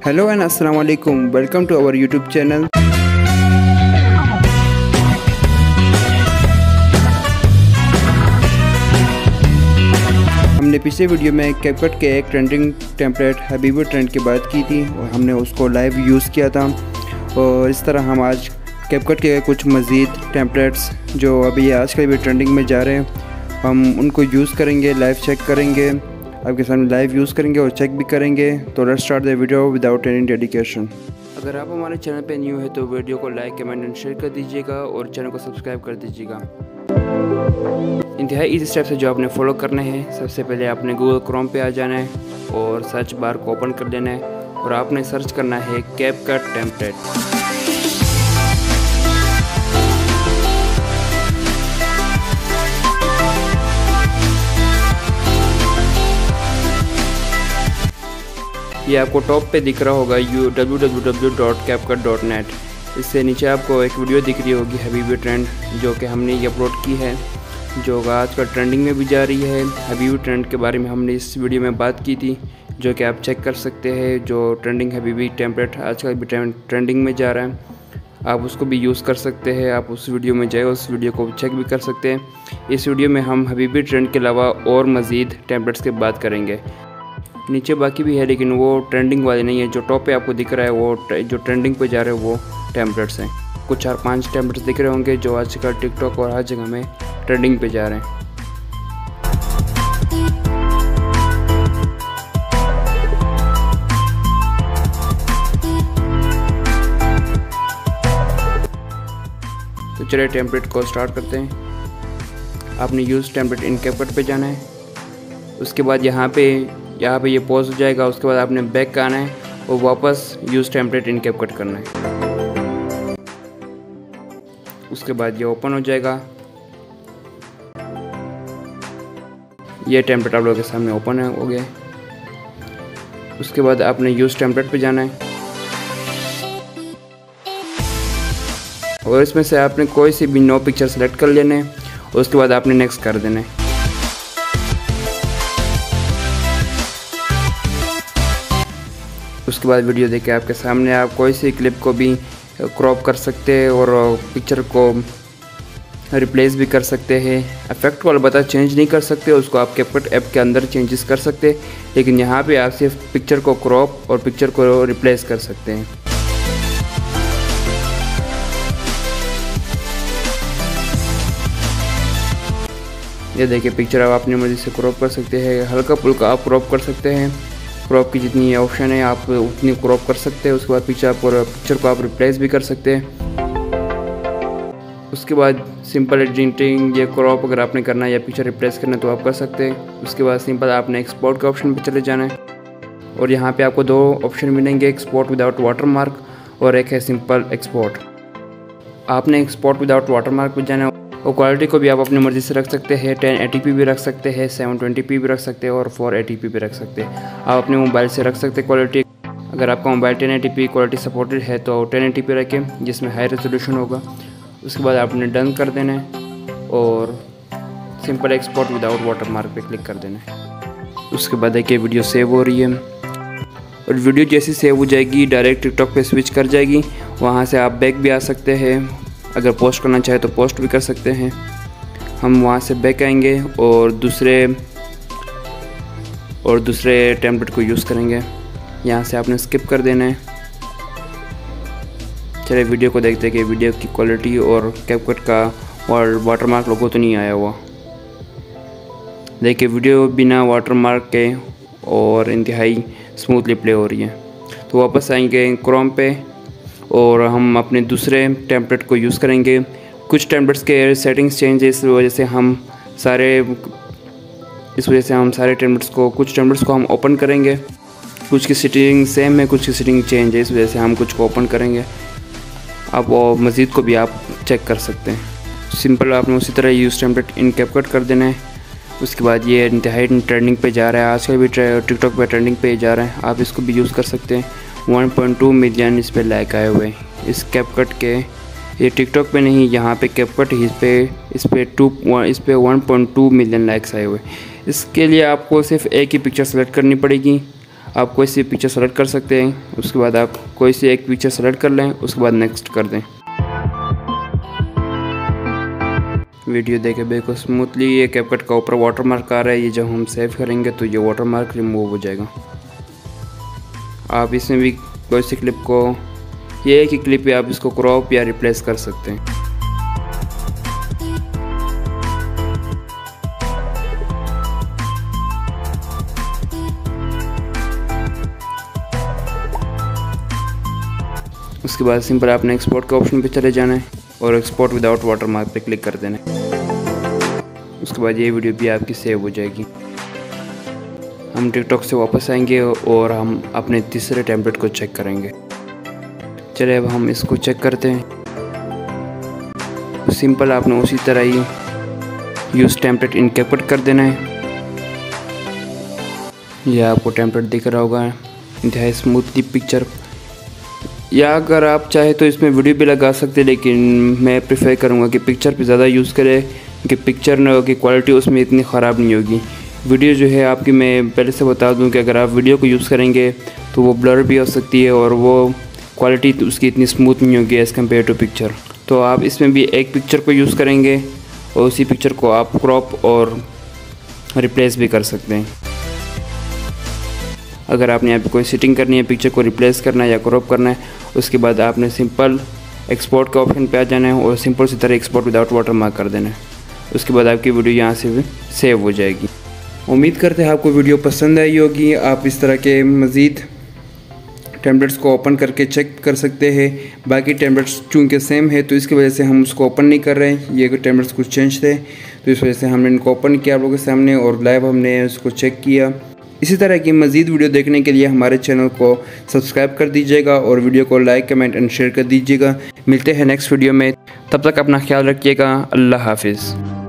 Hello and अस्सलाम वालेकुम, welcome to our YouTube channel. हमने पिछले वीडियो में कैपकट के एक ट्रेंडिंग टेम्पलेट हबीबी ट्रेंड की बात की थी और हमने उसको लाइव यूज़ किया था। और इस तरह हम आज कैपकट के कुछ मज़ीद टेम्पलेट्स जो अभी आजकल भी ट्रेंडिंग में जा रहे हैं, हम उनको यूज़ करेंगे, लाइव चेक करेंगे, आपके सामने लाइव यूज़ करेंगे और चेक भी करेंगे। तो let's start the video without any dedication. अगर आप हमारे चैनल पे न्यू है तो वीडियो को लाइक, कमेंट एंड शेयर कर दीजिएगा और चैनल को सब्सक्राइब कर दीजिएगा। इंतहाई ईजी स्टेप से जो आपने फॉलो करने हैं, सबसे पहले आपने गूगल क्रोम पे आ जाना है और सर्च बार को ओपन कर लेना है और आपने सर्च करना है कैपकट टेम्पलेट। ये आपको टॉप पे दिख रहा होगा www.capcut.net। इससे नीचे आपको एक वीडियो दिख रही होगी हबीबी ट्रेंड, जो कि हमने ये अपलोड की है, जो आजकल ट्रेंडिंग में भी जा रही है। हबीबी ट्रेंड के बारे में हमने इस वीडियो में बात की थी, जो कि आप चेक कर सकते हैं। जो ट्रेंडिंग हबीबी टेम्पलेट आजकल भी ट्रेंडिंग में जा रहा है, आप उसको भी यूज़ कर सकते हैं। आप उस वीडियो में जाए, उस वीडियो को चेक भी कर सकते हैं। इस वीडियो में हम हबीबी ट्रेंड के अलावा और मज़ीद टेम्पलेट्स की बात करेंगे। नीचे बाकी भी है, लेकिन वो ट्रेंडिंग वाले नहीं है। जो टॉप पे आपको दिख रहा है वो जो ट्रेंडिंग पे जा रहे हैं वो टेम्पलेट्स हैं। कुछ 4-5 टेम्पलेट्स दिख रहे होंगे जो आजकल टिकटॉक और हर जगह में ट्रेंडिंग पे जा रहे हैं। तो चलिए टेम्पलेट को स्टार्ट करते हैं। आपने यूज़ टेम्पलेट इन कैपकट पे जाना है। उसके बाद यहाँ पे ये पॉज हो जाएगा। उसके बाद आपने बैक आना है और वापस यूज़ टेम्पलेट इन कैपकट करना है। उसके बाद ये ओपन हो जाएगा। ये टेम्पलेट आप लोगों के सामने ओपन हो गया। उसके बाद आपने यूज़ टेम्पलेट पे जाना है और इसमें से आपने कोई सी भी 9 पिक्चर सेलेक्ट कर लेने हैं। उसके बाद आपने नेक्स्ट कर देना है। उसके बाद वीडियो देखे आपके सामने आप कोई सी क्लिप को भी क्रॉप कर सकते हैं और पिक्चर को रिप्लेस भी कर सकते हैं। इफेक्ट को अलबत्ता चेंज नहीं कर सकते, उसको आप कैपकट ऐप के अंदर चेंजेस कर सकते हैं, लेकिन यहाँ पे आप सिर्फ पिक्चर को क्रॉप और पिक्चर को रिप्लेस कर सकते हैं। ये देखिए पिक्चर आप अपनी मर्जी से क्रॉप कर सकते हैं, हल्का फुल्का आप क्रॉप कर सकते हैं। क्रॉप की जितनी ऑप्शन है आप उतनी क्रॉप कर सकते हैं। उसके बाद पिक्चर को आप रिप्लेस भी कर सकते हैं। उसके बाद सिंपल एडिटिंग, ये क्रॉप अगर आपने करना है या पिक्चर रिप्लेस करना है तो आप कर सकते हैं। उसके बाद सिंपल आपने एक्सपोर्ट के ऑप्शन पे चले जाना है और यहाँ पे आपको 2 ऑप्शन मिलेंगे, एक्सपोर्ट विदाउट वाटरमार्क और एक है सिंपल एक्सपोर्ट। आपने एक्सपोर्ट विदाउट वाटरमार्क पे जाना है और क्वालिटी को भी आप अपनी मर्ज़ी से रख सकते हैं। 1080p भी रख सकते हैं, 720p भी रख सकते हैं और 480p भी रख सकते हैं। आप अपने मोबाइल से रख सकते हैं क्वालिटी। अगर आपका मोबाइल 1080p क्वालिटी सपोर्टेड है तो 1080p रखें, जिसमें हाई रेजोल्यूशन होगा। उसके बाद आपने डन कर देना है और सिंपल एक्सपोर्ट विदाउट वाटरमार्क पे क्लिक कर देना है। उसके बाद देखिए वीडियो सेव हो रही है और वीडियो जैसी सेव हो जाएगी डायरेक्ट टिकटॉक पे स्विच कर जाएगी। वहाँ से आप बैक भी आ सकते हैं, अगर पोस्ट करना चाहे तो पोस्ट भी कर सकते हैं। हम वहाँ से बैक आएंगे और दूसरे टेम्पलेट को यूज़ करेंगे। यहाँ से आपने स्किप कर देना है। चलिए वीडियो को देखते हैं कि वीडियो की क्वालिटी और कैपकट का वाटरमार्क लोगो तो नहीं आया हुआ। देखिए वीडियो बिना वाटरमार्क के और इंतहाई स्मूथली प्ले हो रही है। तो वापस आएंगे क्रोम पे और हम अपने दूसरे टेम्पलेट को यूज़ करेंगे। कुछ टेम्पलेट्स के सेटिंग्स चेंज है, इस वजह से हम सारे टेम्पलेट्स को हम ओपन करेंगे। कुछ की सेटिंग सेम है, कुछ की सेटिंग चेंज है, इस वजह से हम कुछ को ओपन करेंगे। अब मज़ीद को भी आप चेक कर सकते हैं। सिंपल आपने उसी तरह यूज़ टेम्पलेट इन कैपकट कर देना है। उसके बाद ये इंतहाई ट्रेंडिंग पे जा रहा है, आजकल भी टिकटॉक पे ट्रेंडिंग पे जा रहा है, आप इसको भी यूज़ कर सकते हैं। 1.2 मिलियन इस पर लाइक आए हुए इस कैपकट के। ये टिकटॉक पे नहीं, यहाँ पे कैपकट इस पे 1.2 मिलियन लाइक्स आए हुए। इसके लिए आपको सिर्फ एक ही पिक्चर सेलेक्ट करनी पड़ेगी। आप कोई सी पिक्चर सेलेक्ट कर सकते हैं। उसके बाद आप कोई सी एक पिक्चर सेलेक्ट कर लें, उसके बाद नेक्स्ट कर दें। वीडियो देखे बिल्कुल स्मूथली ये कैपकट का ऊपर वाटरमार्क आ रहा है। ये जब हम सेव करेंगे तो ये वाटरमार्क रिमूव हो जाएगा। आप इसमें भी कोई सी क्लिप को, ये एक ही क्लिप पे आप इसको क्रॉप या रिप्लेस कर सकते हैं। उसके बाद सिंपल आपने एक्सपोर्ट के ऑप्शन पे चले जाना है और एक्सपोर्ट विदाउट वाटरमार्क पे क्लिक कर देना है। उसके बाद ये वीडियो भी आपकी सेव हो जाएगी। हम टिकटॉक से वापस आएंगे और हम अपने तीसरे टेम्पलेट को चेक करेंगे। चलिए अब हम इसको चेक करते हैं। सिंपल आपने उसी तरह ही यूज़ टेम्पलेट इन कैपकट कर देना है। यह आपको टेम्पलेट दिख रहा होगा, इंतहाई स्मूथली पिक्चर। या अगर आप चाहे तो इसमें वीडियो भी लगा सकते हैं, लेकिन मैं प्रेफर करूँगा कि पिक्चर पे ज़्यादा यूज़ करें कि पिक्चर की क्वालिटी उसमें इतनी ख़राब नहीं होगी। वीडियो जो है आपकी, मैं पहले से बता दूं कि अगर आप वीडियो को यूज़ करेंगे तो वो ब्लर भी हो सकती है और वो क्वालिटी उसकी इतनी स्मूथ नहीं होगी एज़ कम्पेयर टू पिक्चर। तो आप इसमें भी एक पिक्चर को यूज़ करेंगे और उसी पिक्चर को आप क्रॉप और रिप्लेस भी कर सकते हैं। अगर आपने यहाँ पे कोई सेटिंग करनी है, पिक्चर को रिप्लेस करना है या क्रॉप करना है, उसके बाद आपने सिंपल एक्सपोर्ट का ऑप्शन पे आ जाना है और सिंपल सी तरह एक्सपोर्ट विदाउट वाटरमार्क कर देना है। उसके बाद आपकी वीडियो यहाँ से भी सेव हो जाएगी। उम्मीद करते हैं आपको वीडियो पसंद आई होगी। आप इस तरह के मज़ीद टेम्पलेट्स को ओपन करके चेक कर सकते हैं। बाकी टेम्पलेट्स चूँकि सेम है तो इसकी वजह से हम उसको ओपन नहीं कर रहे हैं। ये टेम्पलेट्स कुछ चेंज थे तो इस वजह से हमने इनको ओपन किया आप लोगों के सामने और लाइव हमने उसको चेक किया। इसी तरह की मज़ीद वीडियो देखने के लिए हमारे चैनल को सब्सक्राइब कर दीजिएगा और वीडियो को लाइक, कमेंट एंड शेयर कर दीजिएगा। मिलते हैं नेक्स्ट वीडियो में, तब तक अपना ख्याल रखिएगा। अल्लाह हाफिज़।